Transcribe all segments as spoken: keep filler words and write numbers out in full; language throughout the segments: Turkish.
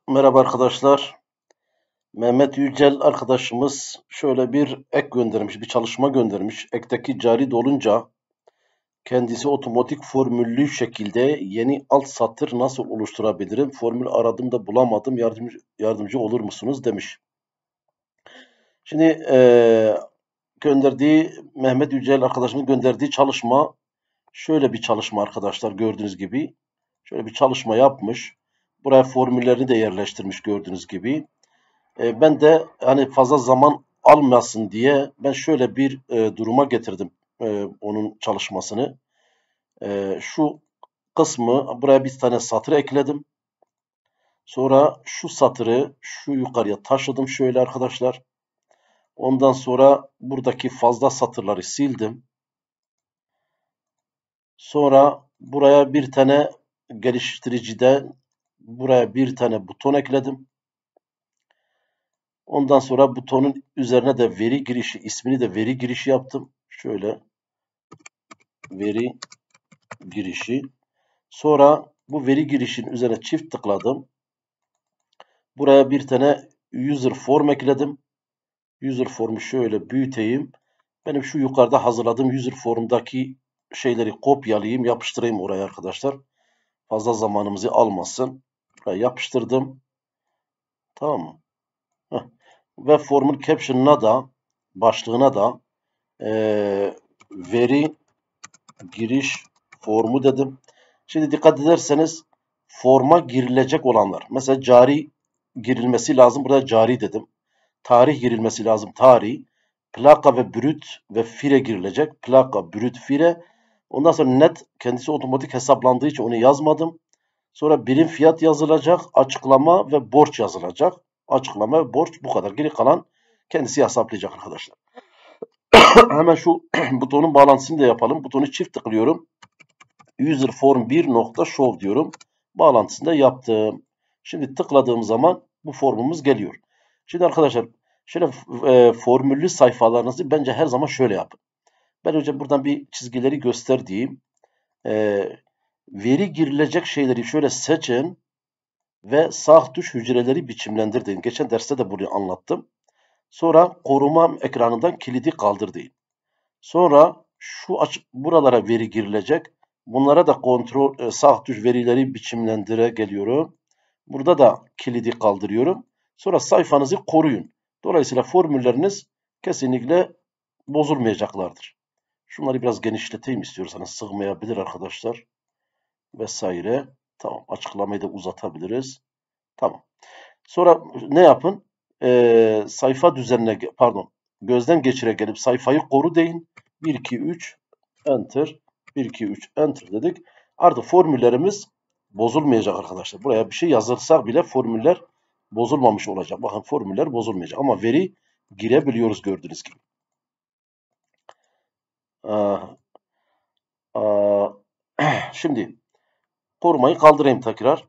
Merhaba arkadaşlar. Mehmet Yücel arkadaşımız şöyle bir ek göndermiş, bir çalışma göndermiş. Ekteki cari dolunca kendisi otomatik formüllü şekilde yeni alt satır nasıl oluşturabilirim? Formül aradım da bulamadım. Yardımcı, yardımcı olur musunuz demiş. Şimdi eee, gönderdiği Mehmet Yücel arkadaşımın gönderdiği çalışma şöyle bir çalışma arkadaşlar gördüğünüz gibi. Şöyle bir çalışma yapmış. Buraya formüllerini de yerleştirmiş gördüğünüz gibi. E, ben de hani fazla zaman almasın diye ben şöyle bir e, duruma getirdim e, onun çalışmasını. E, şu kısmı buraya bir tane satır ekledim. Sonra şu satırı şu yukarıya taşıdım şöyle arkadaşlar. Ondan sonra buradaki fazla satırları sildim. Sonra buraya bir tane geliştiriciden buraya bir tane buton ekledim. Ondan sonra butonun üzerine de veri girişi ismini de veri girişi yaptım. Şöyle veri girişi. Sonra bu veri girişinin üzerine çift tıkladım. Buraya bir tane user form ekledim. User formu şöyle büyüteyim. Benim şu yukarıda hazırladığım user formdaki şeyleri kopyalayayım, yapıştırayım oraya arkadaşlar. Fazla zamanımızı almasın. Buraya yapıştırdım. Tamam mı? Heh. Ve formun caption'ına da başlığına da ee, veri giriş formu dedim. Şimdi dikkat ederseniz forma girilecek olanlar. Mesela cari girilmesi lazım. Burada cari dedim. Tarih girilmesi lazım. Tarih. Plaka ve brüt ve fire girilecek. Plaka, brüt, fire. Ondan sonra net kendisi otomatik hesaplandığı için onu yazmadım. Sonra birim fiyat yazılacak. Açıklama ve borç yazılacak. Açıklama ve borç bu kadar. Geri kalan kendisi hesaplayacak arkadaşlar. Hemen şu butonun bağlantısını da yapalım. Butonu çift tıklıyorum. User form bir nokta show diyorum. Bağlantısını da yaptım. Şimdi tıkladığım zaman bu formumuz geliyor. Şimdi arkadaşlar şöyle e, formüllü sayfalarınızı bence her zaman şöyle yapın. Ben önce buradan bir çizgileri göster diyeyim. E, veri girilecek şeyleri şöyle seçin ve sağ tuş hücreleri biçimlendir deyin. Geçen derste de bunu anlattım. Sonra koruma ekranından kilidi kaldır deyin. Sonra şu aç buralara veri girilecek. Bunlara da kontrol e, sağ tuş verileri biçimlendire geliyorum. Burada da kilidi kaldırıyorum. Sonra sayfanızı koruyun. Dolayısıyla formülleriniz kesinlikle bozulmayacaklardır. Şunları biraz genişleteyim istiyorsanız sığmayabilir arkadaşlar. Vesaire. Tamam. Açıklamayı da uzatabiliriz. Tamam. Sonra ne yapın? Ee, sayfa düzenine pardon gözden geçire gelip sayfayı koru deyin. bir iki üç enter. bir iki üç enter dedik. Artık formüllerimiz bozulmayacak arkadaşlar. Buraya bir şey yazılsa bile formüller bozulmamış olacak. Bakın formüller bozulmayacak. Ama veri girebiliyoruz gördüğünüz gibi. Aa, aa, şimdi korumayı kaldırayım tekrar.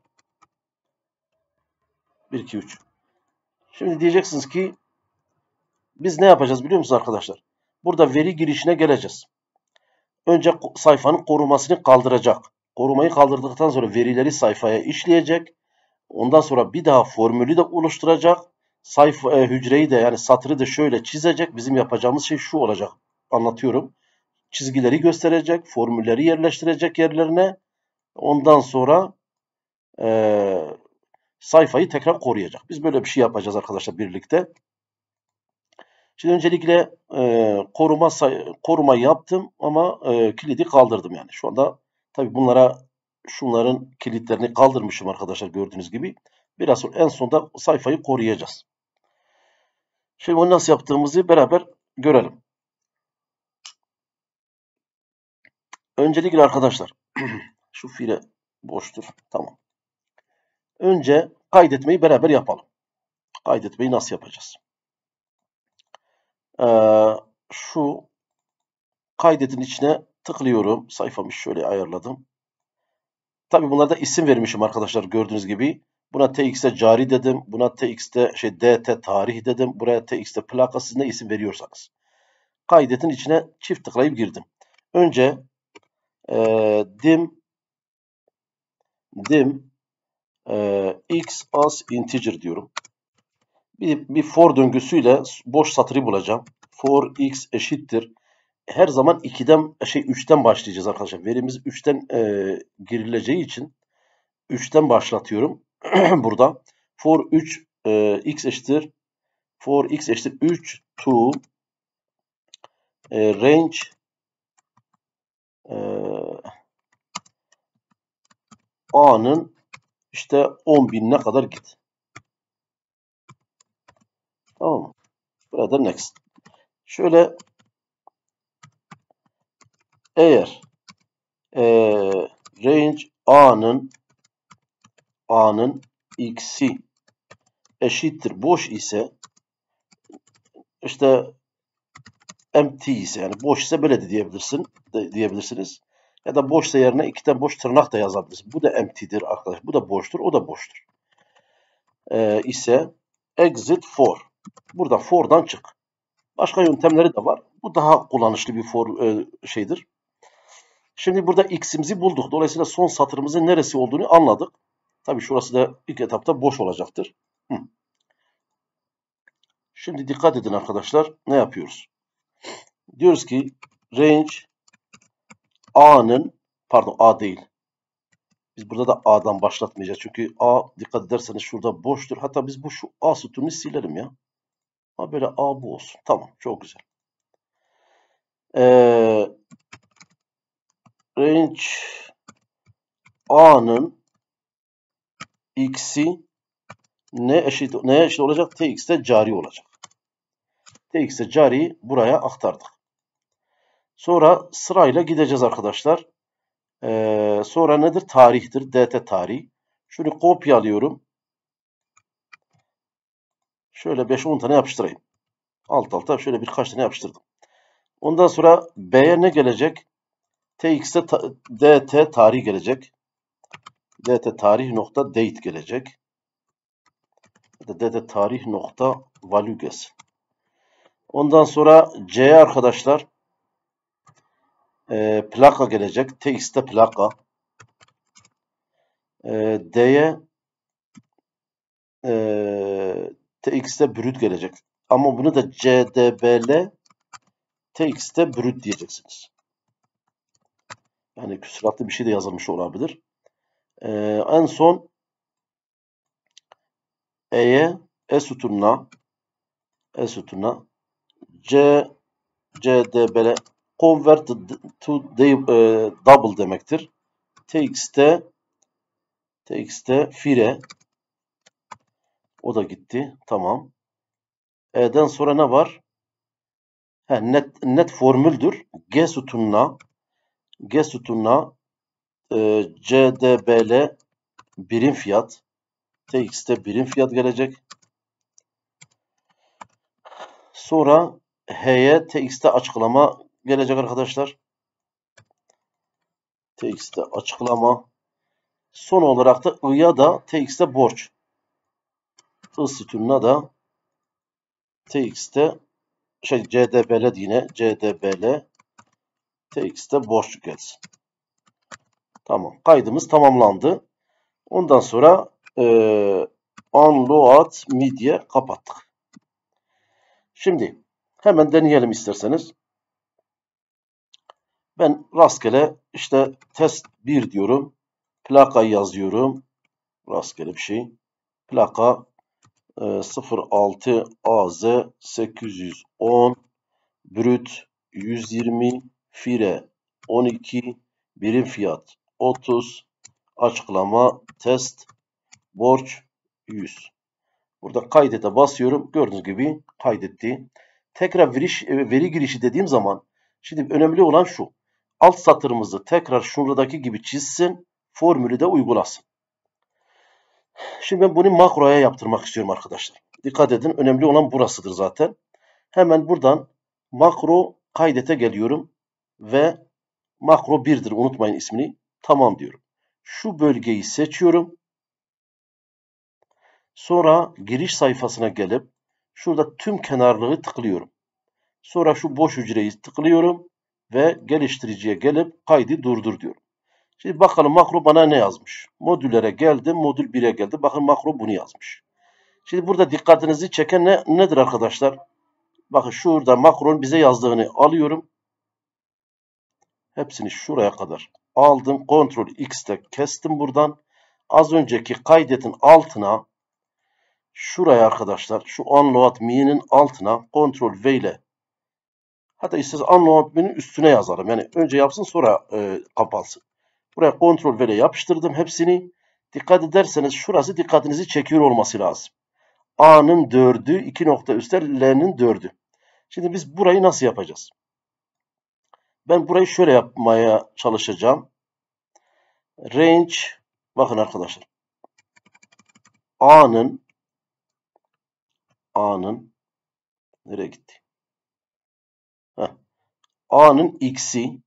bir iki üç. Şimdi diyeceksiniz ki biz ne yapacağız biliyor musunuz arkadaşlar? Burada veri girişine geleceğiz. Önce sayfanın korumasını kaldıracak. Korumayı kaldırdıktan sonra verileri sayfaya işleyecek. Ondan sonra bir daha formülü de oluşturacak. Sayfa e, hücreyi de yani satırı da şöyle çizecek. Bizim yapacağımız şey şu olacak. Anlatıyorum. Çizgileri gösterecek, formülleri yerleştirecek yerlerine. Ondan sonra e, sayfayı tekrar koruyacak. Biz böyle bir şey yapacağız arkadaşlar birlikte. Şimdi öncelikle e, koruma koruma yaptım ama e, kilidi kaldırdım yani. Şu anda tabii bunlara şunların kilitlerini kaldırmışım arkadaşlar gördüğünüz gibi. Biraz sonra en sonunda sayfayı koruyacağız. Şimdi onu nasıl yaptığımızı beraber görelim. Öncelikle arkadaşlar şu file boştur. Tamam. Önce kaydetmeyi beraber yapalım. Kaydetmeyi nasıl yapacağız? Ee, şu kaydetin içine tıklıyorum. Sayfamı şöyle ayarladım. Tabii bunlarda isim vermişim arkadaşlar gördüğünüz gibi. Buna tx'te cari dedim. Buna tx'te şey dt tarih dedim. Buraya tx'te plaka siz ne isim veriyorsanız. Kaydetin içine çift tıklayıp girdim. Önce e, dim dim e, x as integer diyorum. Bir, bir for döngüsüyle boş satırı bulacağım. For x eşittir. Her zaman iki'den şey üç'ten başlayacağız arkadaşlar. Verimiz üç'ten e, girileceği için üç'ten başlatıyorum. Burada for üç e, x eşittir. For x eşittir üç to e, range e, a'nın işte on binine kadar git. Tamam mı? Burada next. Şöyle eğer e, range a'nın a'nın x'i eşittir boş ise işte empty ise yani boş ise böyle de diyebilirsin de diyebilirsiniz. Ya da boşsa yerine iki tane boş tırnak da yazabilirsiniz. Bu da empty'dir arkadaşlar. Bu da boştur. O da boştur. Ee, ise exit for. Burada for'dan çık. Başka yöntemleri de var. Bu daha kullanışlı bir for e, şeydir. Şimdi burada x'imizi bulduk. Dolayısıyla son satırımızın neresi olduğunu anladık. Tabii şurası da ilk etapta boş olacaktır. Hı. Şimdi dikkat edin arkadaşlar. Ne yapıyoruz? Diyoruz ki range a'nın pardon a değil. Biz burada da a'dan başlatmayacağız. Çünkü a dikkat ederseniz şurada boştur. Hatta biz bu şu a sütununu silerim ya. Ha böyle a bu olsun. Tamam. Çok güzel. Ee, range a'nın x'i ne eşit neye eşit olacak? Tx'te cari olacak. Tx'te cariyi buraya aktardık. Sonra sırayla gideceğiz arkadaşlar. Ee, sonra nedir? Tarihtir. dt tarih. Şunu kopyalıyorum. Şöyle beş on tane yapıştırayım. Alt alta şöyle birkaç tane yapıştırdım. Ondan sonra B'ye ne gelecek? Tx'te ta, dt tarih gelecek. dt tarih nokta date gelecek. dt tarih nokta value gelsin. Ondan sonra C'ye arkadaşlar e, plaka gelecek. Tx'te plaka. E, D'ye e, tx'te brüt gelecek. Ama bunu da cdbl tx'te brüt diyeceksiniz. Yani küsuratlı bir şey de yazılmış olabilir. E, en son E'ye E sütununa E sütununa C cdbl convert to double demektir. Tx'te tx'te fire o da gitti. Tamam. E'den sonra ne var? He, net net formüldür. G sütununa G sütununa e, cdbl birim fiyat. Tx'te birim fiyat gelecek. Sonra H'ye tx'te açıklama gelecek arkadaşlar. Tx'te açıklama. Son olarak da I'ya da tx'te borç. I sütununa da tx'te şey cdbl yine cdbl tx'te borç gelsin. Tamam. Kaydımız tamamlandı. Ondan sonra e, unload media kapattık. Şimdi hemen deneyelim isterseniz. Ben rastgele işte test bir diyorum. Plakayı yazıyorum. Rastgele bir şey. Plaka e, sıfır altı A Z sekiz yüz on brüt yüz yirmi fire on iki birim fiyat otuz açıklama test borç yüz. Burada kaydete basıyorum. Gördüğünüz gibi kaydetti. Tekrar veri, veri girişi dediğim zaman şimdi önemli olan şu. Alt satırımızı tekrar şuradaki gibi çizsin. Formülü de uygulasın. Şimdi ben bunu makroya yaptırmak istiyorum arkadaşlar. Dikkat edin. Önemli olan burasıdır zaten. Hemen buradan makro kaydete geliyorum. Ve makro birdir. Unutmayın ismini. Tamam diyorum. Şu bölgeyi seçiyorum. Sonra giriş sayfasına gelip şurada tüm kenarlığı tıklıyorum. Sonra şu boş hücreyi tıklıyorum ve geliştiriciye gelip kaydı durdur diyorum. Şimdi bakalım makro bana ne yazmış? Modüllere geldim. Modül bire geldi. Bakın makro bunu yazmış. Şimdi burada dikkatinizi çeken ne, nedir arkadaşlar? Bakın şurada makronun bize yazdığını alıyorum. Hepsini şuraya kadar aldım. Ctrl X'te kestim buradan. Az önceki kaydetin altına şuraya arkadaşlar şu unload me'nin altına Ctrl V ile hatta isterseniz unload me'nin üstüne yazarım. Yani önce yapsın sonra e, kapansın. Buraya Ctrl V ile yapıştırdım hepsini. Dikkat ederseniz şurası dikkatinizi çekiyor olması lazım. A'nın dördü, iki nokta üstler L'nin dördü. Şimdi biz burayı nasıl yapacağız? Ben burayı şöyle yapmaya çalışacağım. Range, bakın arkadaşlar. A'nın A'nın nereye gitti? Heh. A'nın x'i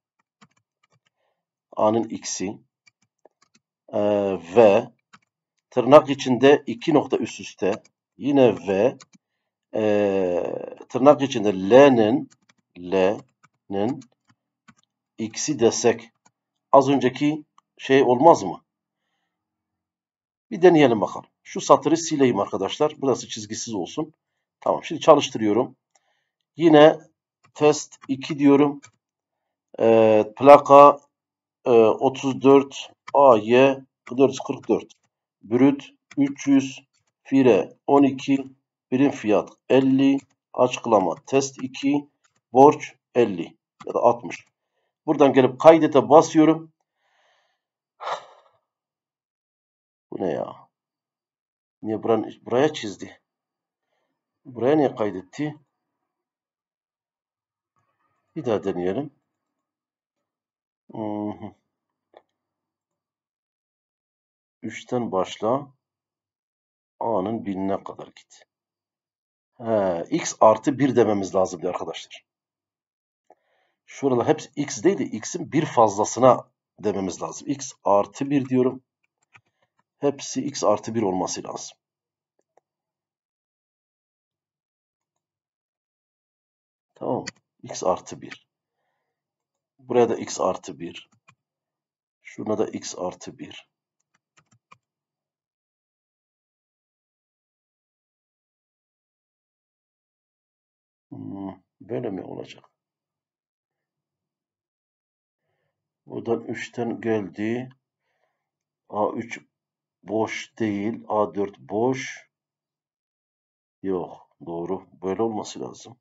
A'nın x'i e, ve tırnak içinde iki nokta üst üste yine v e, tırnak içinde L'nin L'nin x'i desek az önceki şey olmaz mı? Bir deneyelim bakalım. Şu satırı sileyim arkadaşlar. Burası çizgisiz olsun. Tamam. Şimdi çalıştırıyorum. Yine test iki diyorum. E, plaka e, otuz dört A Y dört yüz kırk dört. Brüt üç yüz. Fire on iki. Birim fiyat elli. Açıklama test iki. Borç elli ya da altmış. Buradan gelip kaydete basıyorum. Bu ne ya? Niye buranın, buraya çizdi? Buraya niye kaydetti? Bir daha deneyelim. üçten başla. A'nın binine kadar git. He, x artı bir dememiz lazımdı arkadaşlar. Şurada hepsi x değil de x'in bir fazlasına dememiz lazım. X artı bir diyorum. Hepsi x artı bir olması lazım. Tamam. X artı bir. Buraya da x artı bir. Şuna da x artı bir. Hmm, böyle mi olacak? Buradan üçten geldi. A üç boş değil. A dört boş. Yok. Doğru. Böyle olması lazım.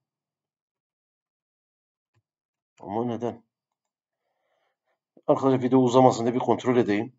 Ama neden? Arkadaşlar video uzamasın diye bir kontrol edeyim.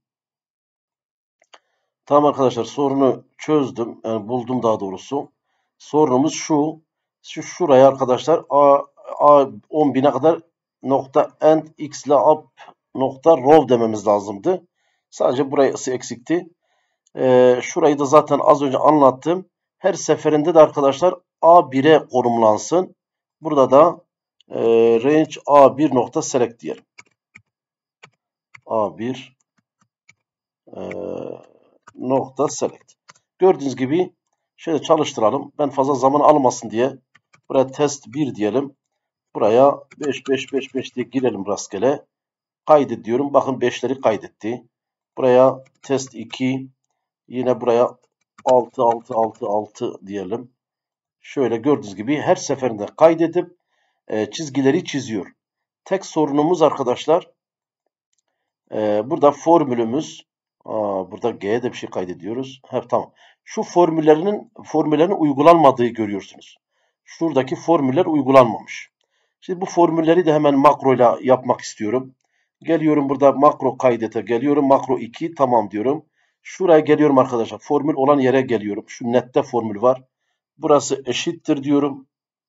Tamam arkadaşlar sorunu çözdüm. Yani buldum daha doğrusu. Sorunumuz şu. Şu şuraya arkadaşlar A, A on bine kadar nokta end x ile up nokta row dememiz lazımdı. Sadece burası eksikti. Ee, şurayı da zaten az önce anlattım. Her seferinde de arkadaşlar A bire konumlansın. Burada da e, range A bir nokta select diyelim. A bir e, nokta select. Gördüğünüz gibi şöyle çalıştıralım. Ben fazla zaman almasın diye buraya test bir diyelim. Buraya beş beş beş beş diye girelim rastgele. Kaydet diyorum. Bakın beşleri kaydetti. Buraya test iki. Yine buraya altı altı altı altı diyelim. Şöyle gördüğünüz gibi her seferinde kaydedip e, çizgileri çiziyor. Tek sorunumuz arkadaşlar e, burada formülümüz. Aa, burada G'ye de bir şey kaydediyoruz. Hep tamam. Şu formüllerinin formüllerin uygulanmadığı görüyorsunuz. Şuradaki formüller uygulanmamış. Şimdi bu formülleri de hemen makroyla yapmak istiyorum. Geliyorum burada makro kaydete geliyorum. Makro iki tamam diyorum. Şuraya geliyorum arkadaşlar. Formül olan yere geliyorum. Şu nette formül var. Burası eşittir diyorum.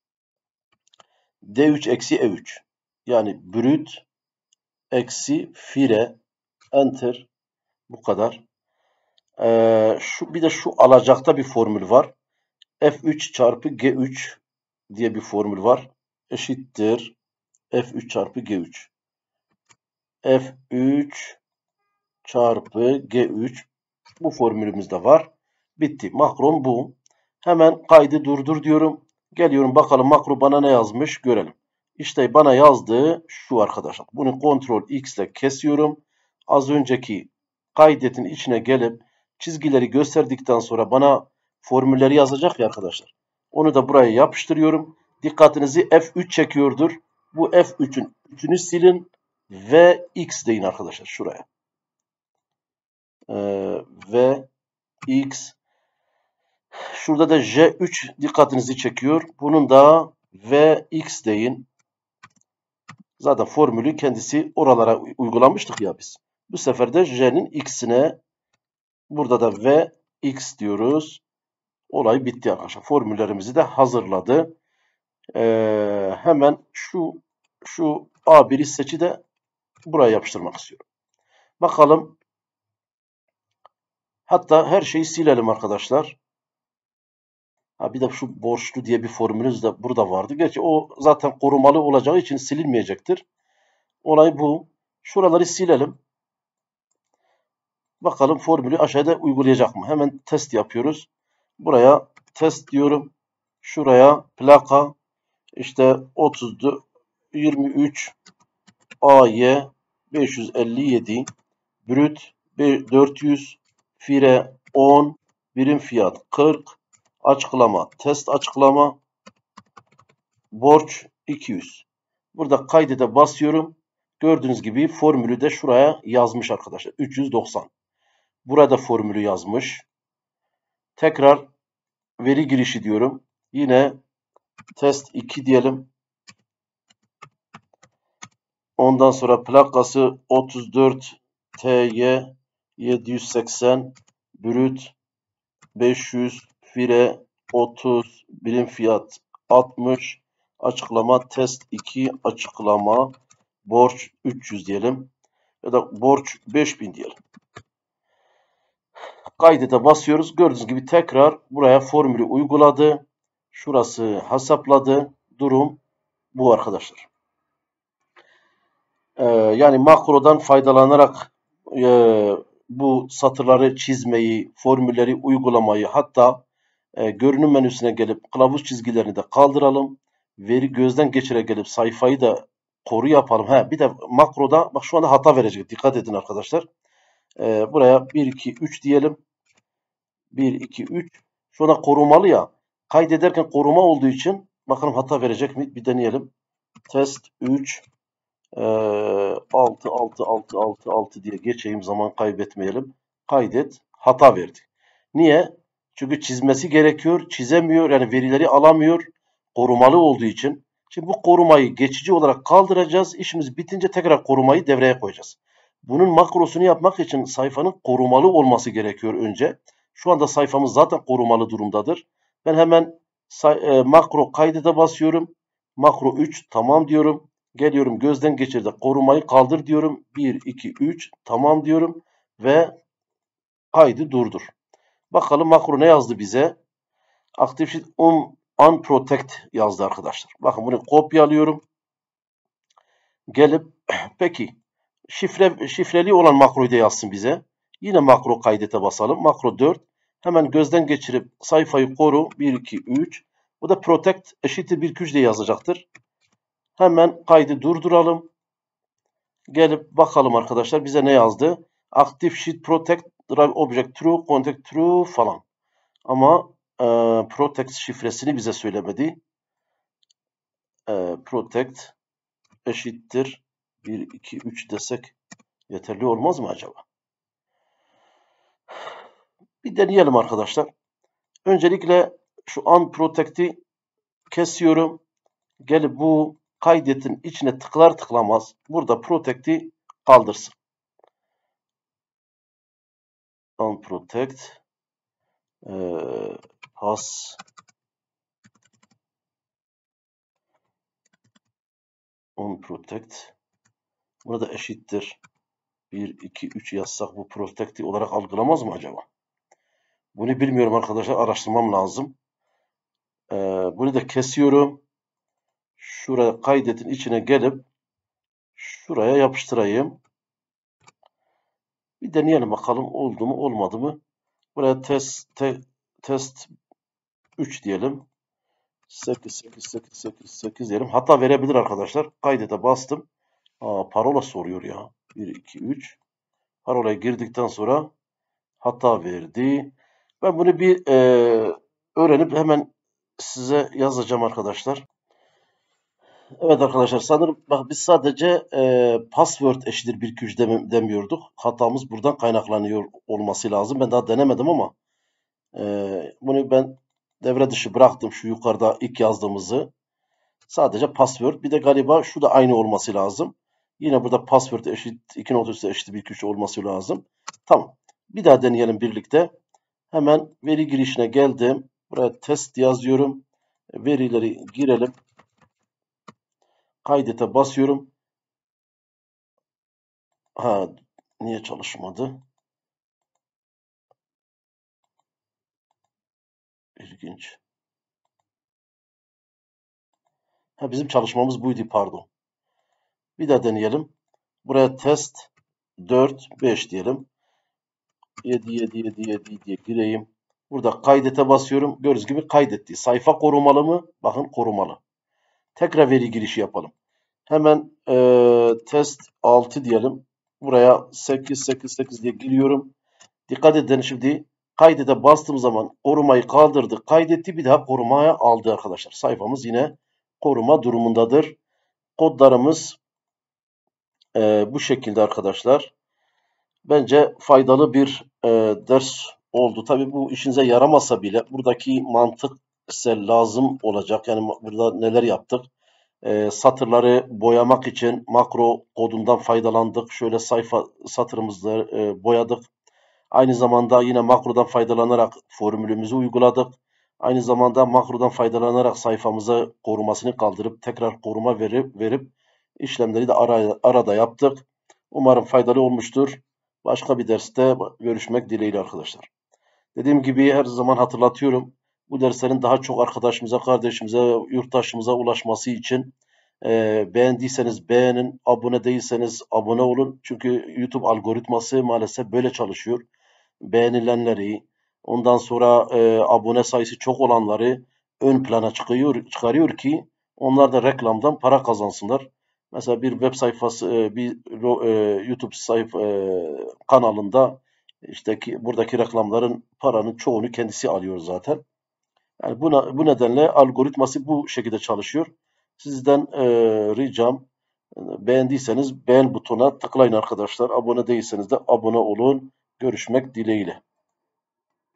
D üç eksi E üç. Yani brüt eksi fire enter. Bu kadar. Ee, şu bir de şu alacakta bir formül var. F üç çarpı G üç diye bir formül var. Eşittir F üç çarpı G üç. F üç çarpı G üç. Bu formülümüz de var. Bitti. Makrom bu. Hemen kaydı durdur diyorum. Geliyorum bakalım makro bana ne yazmış görelim. İşte bana yazdığı şu arkadaşlar. Bunu Ctrl X ile kesiyorum. az önceki kaydetin içine gelip çizgileri gösterdikten sonra bana formülleri yazacak ya arkadaşlar. Onu da buraya yapıştırıyorum. Dikkatinizi F üç çekiyordur. Bu F üçün üçünü silin ve X deyin arkadaşlar şuraya. Ee, ve X. Şurada da J üç dikkatinizi çekiyor. Bunun da V X deyin. Zaten formülü kendisi oralara uygulamıştık ya biz. Bu sefer de J'nin X'ine burada da V X diyoruz. Olay bitti arkadaşlar. Formüllerimizi de hazırladı. Ee, hemen şu şu A bir seçi de buraya yapıştırmak istiyorum. Bakalım. Hatta her şeyi silelim arkadaşlar. Ha, bir de şu borçlu diye bir formülümüz de burada vardı. Gerçi o zaten korumalı olacağı için silinmeyecektir. Olay bu. Şuraları silelim. Bakalım formülü aşağıda uygulayacak mı? Hemen test yapıyoruz. Buraya test diyorum. Şuraya plaka işte otuz yirmi üç A Y beş yüz elli yedi brüt dört yüz fire on birim fiyat kırk açıklama test açıklama borç iki yüz. Burada kaydete basıyorum. Gördüğünüz gibi formülü de şuraya yazmış arkadaşlar. üç yüz doksan. Burada formülü yazmış. Tekrar veri girişi diyorum. Yine test iki diyelim. Ondan sonra plakası otuz dört T Y yedi yüz seksen brüt beş yüz fire otuz birim fiyat altmış açıklama test iki açıklama borç üç yüz diyelim. Ya da borç beş bin diyelim. Kaydete basıyoruz. Gördüğünüz gibi tekrar buraya formülü uyguladı. Şurası hesapladı. Durum bu arkadaşlar. Ee, yani makrodan faydalanarak e, bu satırları çizmeyi, formülleri uygulamayı hatta e, görünüm menüsüne gelip kılavuz çizgilerini de kaldıralım. Veri gözden geçire gelip sayfayı da koru yapalım. Ha, bir de makroda bak şu anda hata verecek. Dikkat edin arkadaşlar. Ee, buraya bir iki üç diyelim. bir iki üç. Şu anda korumalı ya. Kaydederken koruma olduğu için bakalım hata verecek mi? Bir deneyelim. Test üç altı altı altı altı altı diye geçeyim, zaman kaybetmeyelim. Kaydet. Hata verdi. Niye? Çünkü çizmesi gerekiyor. Çizemiyor. Yani verileri alamıyor. Korumalı olduğu için. Şimdi bu korumayı geçici olarak kaldıracağız. İşimiz bitince tekrar korumayı devreye koyacağız. Bunun makrosunu yapmak için sayfanın korumalı olması gerekiyor önce. Şu anda sayfamız zaten korumalı durumdadır. Ben hemen e, makro kaydede basıyorum. Makro üç tamam diyorum. Geliyorum gözden geçirde korumayı kaldır diyorum. bir, iki, üç tamam diyorum. Ve kaydı durdur. Bakalım makro ne yazdı bize? Active Sheet un, Unprotect yazdı arkadaşlar. Bakın bunu kopyalıyorum. Gelip peki şifre, şifreli olan makroyu da yazsın bize. Yine makro kaydete basalım. Makro dört. Hemen gözden geçirip sayfayı koru. bir, iki, üç. Bu da protect eşittir bir iki üç diye yazacaktır. Hemen kaydı durduralım. Gelip bakalım arkadaşlar bize ne yazdı? Active Sheet Protect Drive Object True, Contact True falan. Ama e, Protect şifresini bize söylemedi. E, protect eşittir bir, iki, üç desek yeterli olmaz mı acaba? Bir deneyelim arkadaşlar. Öncelikle şu Unprotect'i kesiyorum. Gelip bu kaydetin içine tıklar tıklamaz burada Protect'i kaldırsın. Unprotect Ee, pas Unprotect. Burada eşittir bir, iki, üç yazsak bu protect olarak algılamaz mı acaba? Bunu bilmiyorum arkadaşlar. Araştırmam lazım. Ee, bunu da kesiyorum. Şuraya kaydetin içine gelip şuraya yapıştırayım. Bir deneyelim bakalım oldu mu olmadı mı? Buraya test te, test üç diyelim. sekiz sekiz sekiz sekiz sekiz diyelim. Hata verebilir arkadaşlar. Kaydete bastım. Aa, parola soruyor ya. bir iki üç. Parolaya girdikten sonra hata verdi. Ben bunu bir e, öğrenip hemen size yazacağım arkadaşlar. Evet arkadaşlar, sanırım bak biz sadece e, password eşittir bir iki üç demi- demiyorduk. Hatamız buradan kaynaklanıyor olması lazım. Ben daha denemedim ama e, bunu ben devre dışı bıraktım, şu yukarıda ilk yazdığımızı. Sadece password. Bir de galiba şu da aynı olması lazım. Yine burada password eşit iki nokta üstü eşit bir iki üç olması lazım. Tamam. Bir daha deneyelim birlikte. Hemen veri girişine geldim. Buraya test yazıyorum. Verileri girelim. Kaydete basıyorum. Ha, niye çalışmadı? İlginç. Ha, bizim çalışmamız buydu, pardon. Bir daha deneyelim. Buraya test dört beş diyelim. yedi yedi yedi yedi diye gireyim. Burada kaydete basıyorum. Gördüğünüz gibi kaydetti. Sayfa korumalı mı? Bakın, korumalı. Tekrar veri girişi yapalım. Hemen e, test altı diyelim. Buraya sekiz sekiz sekiz diye giriyorum. Dikkat edin, şimdi kaydete bastığım zaman korumayı kaldırdı. Kaydetti, bir daha korumaya aldı arkadaşlar. Sayfamız yine koruma durumundadır. Kodlarımız e, bu şekilde arkadaşlar. Bence faydalı bir e, ders oldu. Tabii bu işinize yaramasa bile buradaki mantık size lazım olacak. Yani burada neler yaptık? E, satırları boyamak için makro kodundan faydalandık. Şöyle sayfa satırımızı e, boyadık. Aynı zamanda yine makrodan faydalanarak formülümüzü uyguladık. Aynı zamanda makrodan faydalanarak sayfamıza korumasını kaldırıp tekrar koruma verip verip işlemleri de ara, arada yaptık. Umarım faydalı olmuştur. Başka bir derste görüşmek dileğiyle arkadaşlar. Dediğim gibi her zaman hatırlatıyorum. Bu derslerin daha çok arkadaşımıza, kardeşimize, yurttaşımıza ulaşması için e, beğendiyseniz beğenin, abone değilseniz abone olun. Çünkü YouTube algoritması maalesef böyle çalışıyor. Beğenilenleri, ondan sonra e, abone sayısı çok olanları ön plana çıkıyor, çıkarıyor ki onlar da reklamdan para kazansınlar. Mesela bir web sayfası, e, bir e, YouTube sayfa e, kanalında işte ki buradaki reklamların paranın çoğunu kendisi alıyor zaten. Yani buna, bu nedenle algoritması bu şekilde çalışıyor. Sizden e, ricam, e, beğendiyseniz beğen butonuna tıklayın arkadaşlar. Abone değilseniz de abone olun. Görüşmek dileğiyle.